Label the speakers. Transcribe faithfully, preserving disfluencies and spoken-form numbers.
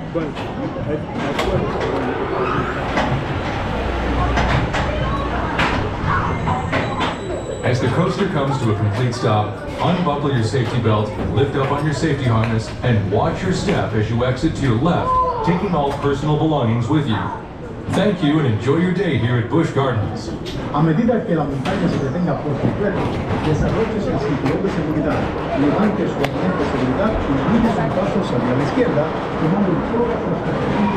Speaker 1: As the coaster comes to a complete stop, unbuckle your safety belt, lift up on your safety harness, and watch your step as you exit to your left, taking all personal belongings with you. Thank you and enjoy your day here at Busch Gardens.
Speaker 2: A medida que la montaña se detenga por completo, desarrolle el cinturón de seguridad, levante su arnés de seguridad y gire sus pasos hacia la izquierda, tomando todas las perspectivas.